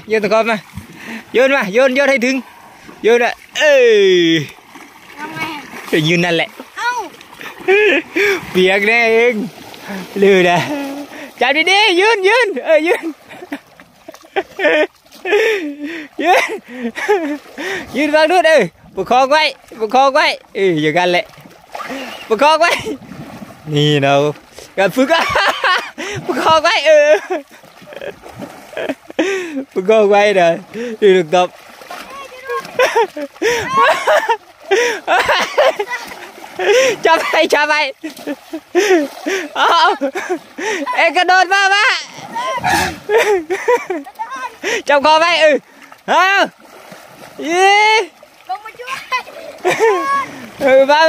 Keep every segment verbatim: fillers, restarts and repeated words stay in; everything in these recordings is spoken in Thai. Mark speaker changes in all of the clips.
Speaker 1: โยนตะกอบมาโยนมาโยนโยนให้ถึงโยนอ่ะเอ้ยทำไงจะยืนนั่นแหละเอ้าเปียกแน่เองลือนะจับดีๆยืนยืนเอ้ยยืนยืนยืนวางด้วยเออประคองไว้ประคองไว้เอออย่างนั้นแหละประคองไว้นี่เราการฝึกอ่ะประคองไว้เออประคองไว้เลยดูลูกตบจับไปจับไปเอาเอ็กกระโดดมามาจับคอไปเออเอายี่ลงมาช่วยเออมา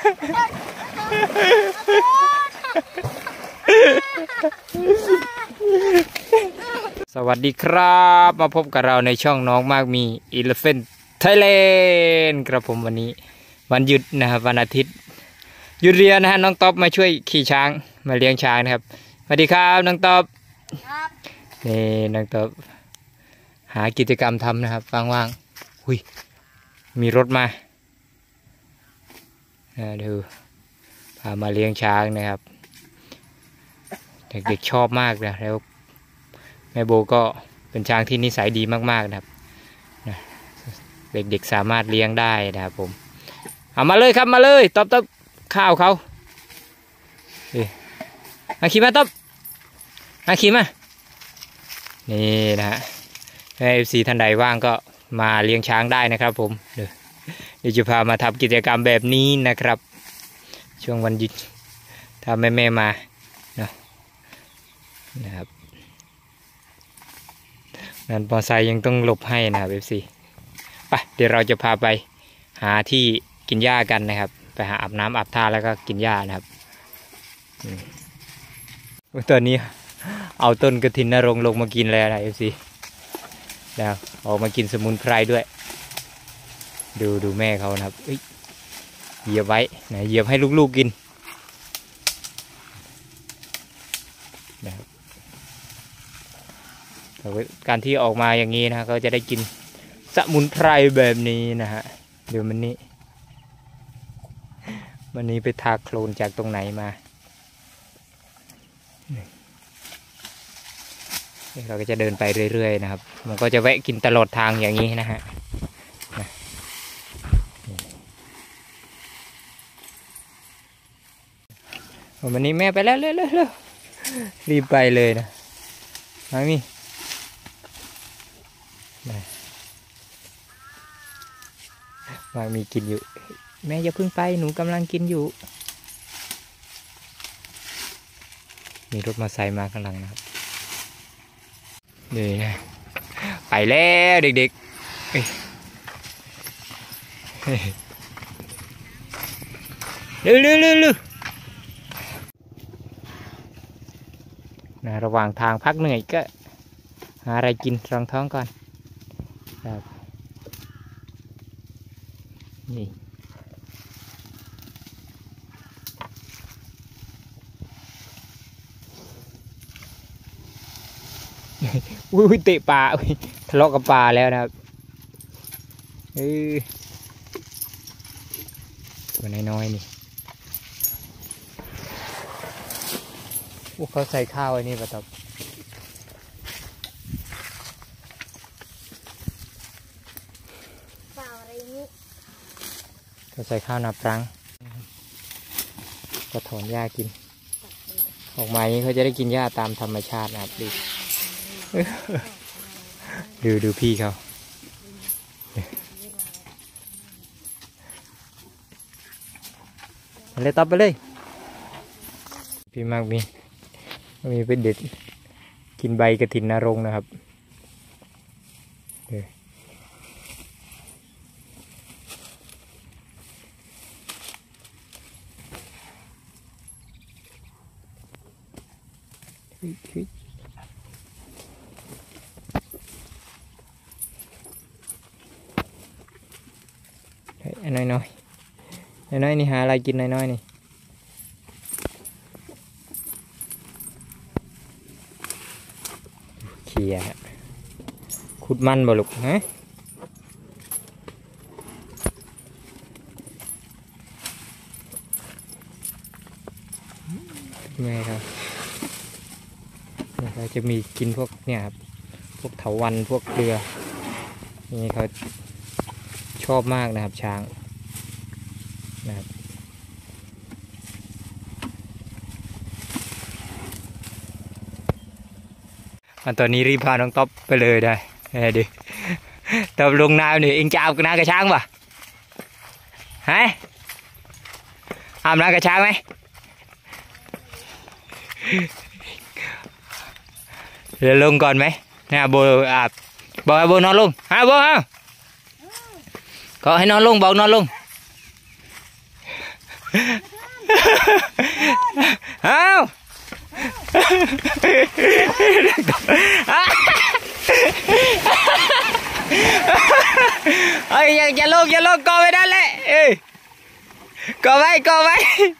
Speaker 1: สวัสดีครับมาพบกับเราในช่องน้องมากมี Elephant Thailand ครับผมวันนี้วันหยุดนะครับวันอาทิตย์หยุดเรียนนะฮะน้องต๊อบมาช่วยขี่ช้างมาเลี้ยงช้างนะครับสวัสดีครับน้องต๊อบนี่น้องต๊อบหากิจกรรมทำนะครับว่างๆหุยมีรถมาดูพามาเลี้ยงช้างนะครับเด็กๆชอบมากนะแล้วแม่โบก็เป็นช้างที่นิสัยดีมากๆนะครับเด็กๆสามารถเลี้ยงได้นะครับผมเอามาเลยครับมาเลยต๊อบต๊อบข้าวเขามาขี่มาต๊อบมาขี่มานี่นะฮะให้เอฟซีท่านใดว่างก็มาเลี้ยงช้างได้นะครับผมเดี๋ยวเดี๋ยวจะพามาทำกิจกรรมแบบนี้นะครับช่วงวันหยุดถ้าแม่แม่มาเนาะนะครับนั่นมอไซค์ยังต้องหลบให้นะครับเอฟซีไปเดี๋ยวเราจะพาไปหาที่กินหญ้ากันนะครับไปหาอาบน้ำอาบท่าแล้วก็กินหญ้านะครับตอนนี้เอาต้นกระถินนรงลงมากินแล้วนะเอฟซีแล้วออกมากินสมุนไพรด้วยดูดูแม่เขานะครับเหยียบไว้นะเหยียบให้ลูกๆกินนะครับการที่ออกมาอย่างนี้นะเขาจะได้กินสมุนไพรแบบนี้นะฮะเดี๋ยวมันนี้วันนี้ไปทาโคลนจากตรงไหนมาเราก็จะเดินไปเรื่อยๆนะครับมันก็จะแวะกินตลอดทางอย่างนี้นะฮะวันนี้แม่ไปแล้วเร็วๆรีบไปเลยนะมามีมามีกินอยู่แม่อย่าเพิ่งไปหนูกำลังกินอยู่มีรถมาใส่มาข้างหลังนะครับนี่นะไปแล้วเด็กๆเร็วเร็วเร็วเร็วนะระหว่างทางพักเหนื่อยก็หาอะไรกินรองท้องก่อนครับนี่อุ้ยเตะปลาทะเลาะกับปลาแล้วนะครับเออตัวน้อยๆนี่พวกเขาใส่ข้าวไอ้นี่ปะต๊อบเขาใส่ข้าวนาปรังก็ถอนหญ้ากินออกมาอย่างนี้เขาจะได้กินหญ้าตามธรรมชาตินะครับดิดูดูพี่เขาเลยต๊อบไปเลยพี่มากมีมีเป็นเด็ดกินใบกระถินนรงนะครับน้อยน้อยน้อยนี่หาอะไรกินน้อยน้อยนี่เคลียร์คุขุดมันบ่ลูกฮะแม่ครับเราจะมีกินพวกเนี่ยครับพวกเถาวัลย์พวกเกลือนี่เขาชอบมากนะครับช้างนะครับมันตอนนี้รีบพาน้องต๊อบไปเลยได้ดิต๊อบลงน้ำนี่เองจะอาบน้ำกับช้างป่ะฮะอาบน้ำกับช้างไหมเดี๋ยวลงก่อนไหมเนี่ยโบอาบบอกให้โบนอนลงฮะโบฮะก็ให้นอนลงบอกนอนลงอ้าวเอ้ยอย่าอย่าลงอย่าลงก่อไว้นั่นแหละเอ้ยก่อไว้ก่อไว้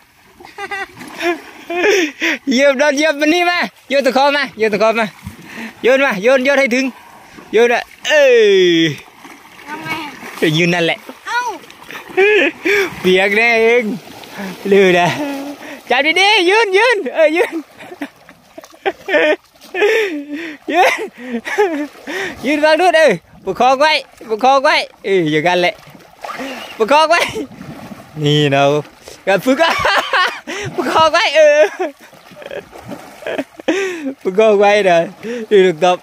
Speaker 1: เหยียบโดนเหยียบมันนี่มาโยนตะคอมาโยนตะคอมาโยนมาโยนโยนให้ถึงโยนอ่ะเอ้ยจะยืนนั่นแหละเปียกแน่เองลือนะจับดีๆยืนยืนเอ้ยยืนยืนยืนวางนู่นเอ้ยประคองไว้ประคองไว้เอ้ยอย่างนั้นแหละประคองไว้นี่เนาะการฝึกอ่ะประคองไว้เออประคองไว้เด้อดูลูกตบ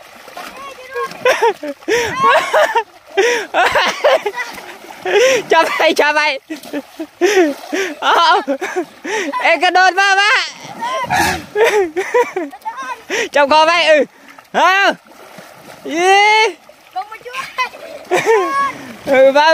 Speaker 1: จับไปจับไปเอาเอ็กกระโดดมามาจับคอไปเออเอายี่ลงมาช่วยเออมา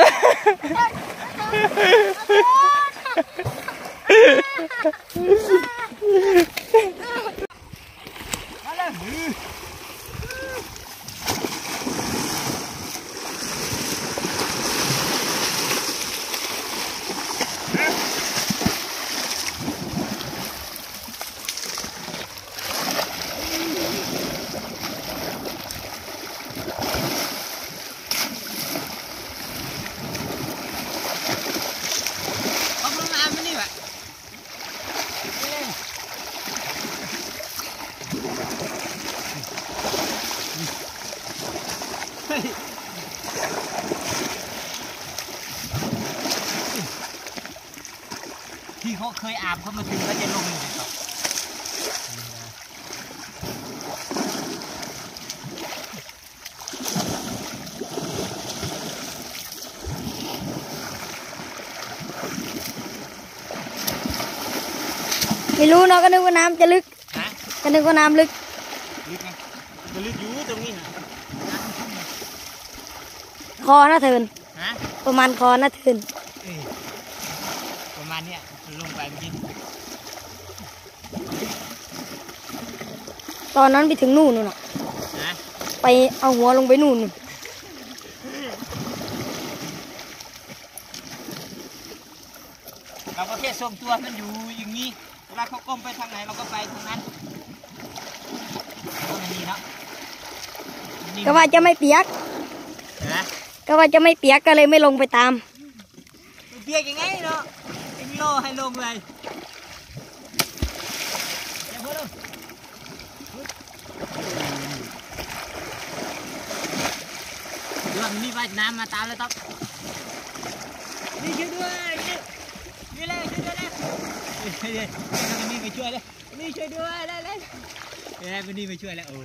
Speaker 1: ที่เขาเคยอาบเขามาถึงก็จะลงเลยครับ
Speaker 2: ไม่รู้เนาะก็นึกว่าน้ำจะลึกก็นึกว่าน้ำลึก
Speaker 1: ลึกไงจะลึกอยู่ตรงนี้นะ
Speaker 2: คอน่าเทินประมาณคอน่าเทิน
Speaker 1: ประมาณเนี้ยลงไปเมื่อกี้
Speaker 2: ตอนนั้นไปถึงนู่นนู่นไปเอาหัวลงไปนู่น
Speaker 1: เราก็แค่ทรงตัวมันอยู่อย่างนี้เวลาเขาก้มไปทางไหนเราก็ไปทางนั้นก็มีเนาะ
Speaker 2: ก็ว่าจะไม่เปียกก็ว่าจะไม่เปียกก็เลยไม่ลงไปตาม
Speaker 1: เปียกยังไงเนาะเอ็งโลให้ลงเลยอย่าพูดเลยเดี๋ยวมีใบน้ำมาตามเลยต๊อบนี่ช่วยด้วยนี่เลยช่วยด้วยเลยช่วยด้วยนี่ไปช่วยเลยนี่ช่วยด้วยเลยเลยเอ้ยวันนี้ไปช่วยแล้วโอ้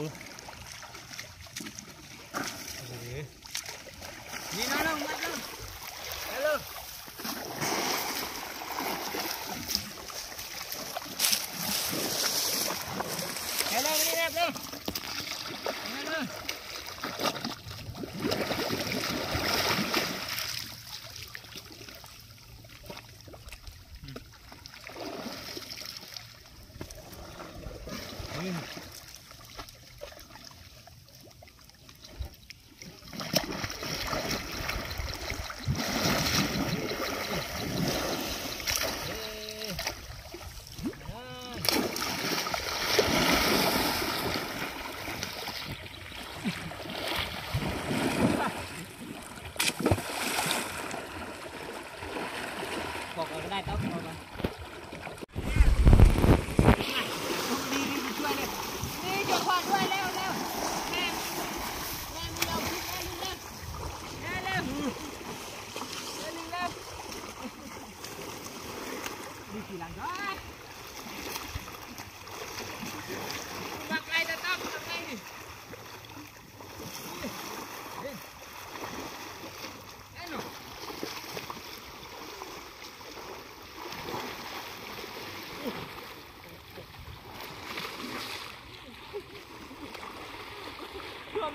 Speaker 1: นี่น้องน้องมาน้องฮัลโหลเร็วเร็วเร็วเร็วเร็ว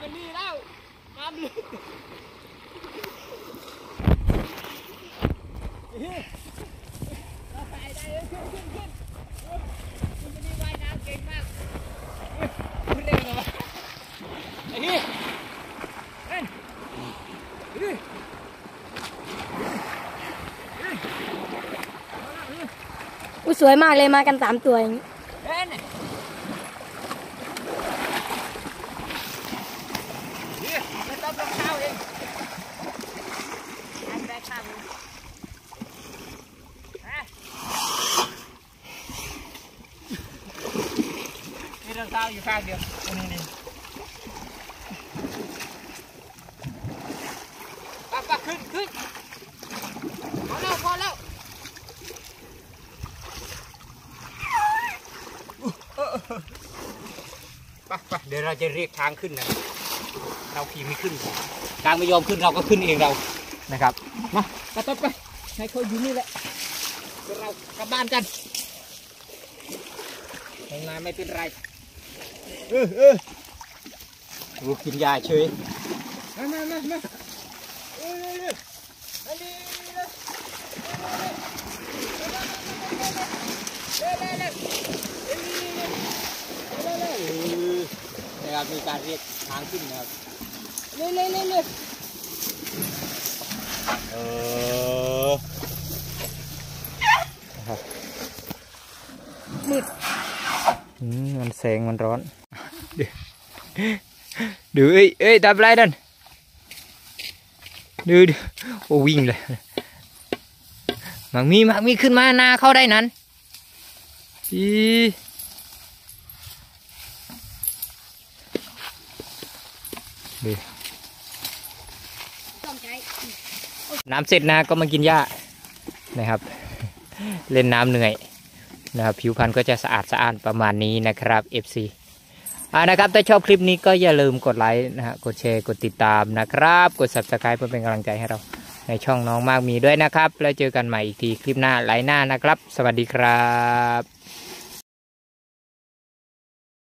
Speaker 1: มันนี่แล้วน้ำลึกเราไปได้เลยขึ้นขึ้นขึ้นคุณมันนี่ว่ายน้ำเก่งมากขึ้นได้ไหมไอ้นี่เฮ้ย
Speaker 2: อุ้ยสวยมากเลยมากันสามตัวอย่างนี้
Speaker 1: เฮ้ยไม่ต้องรองเท้าเองอันแรกข้างนึงมีรองเท้าอยู่ข้างเดียวนี่นี่ปะปะขึ้นขึ้นพอแล้วพอแล้วปะปะเดี๋ยวเราจะเรียกช้างขึ้นนะเราขี่ไม่ขึ้นช้างไม่ยอมขึ้นเราก็ขึ้นเองเรานะครับมาไปไปไปให้เขาอยู่นี่แหละเดี๋ยวเรากลับบ้านกันทำงานไม่เป็นไรเออเออดูกินยาเฉยมามามามาเออเอออันนี้เลยนะครับมีการเรียกทางขึ้นนะครับเร็วเร็วเร็วเร็วเออมืดอืมมันแสงมันร้อนดูเอ้ยเอ้ยทำไรนั่นดูดูโอ้วิ่งเลยมังมีมังมีขึ้นมาหน้าเข้าได้นั้นอีดูน้ำเสร็จนะก็มากินหญ้านะครับเล่นน้ำเหนื่อยนะครับผิวพรรณก็จะสะอาดสะอาดประมาณนี้นะครับ เอฟ ซี อ่านะครับถ้าชอบคลิปนี้ก็อย่าลืมกดไลค์นะฮะกดแชร์กดติดตามนะครับกด ซับสไครบ์ เพื่อเป็นกำลังใจให้เราในช่องน้องมากมีด้วยนะครับแล้วเจอกันใหม่อีกทีคลิปหน้าไลน์หน้านะครับสวัสดีครับ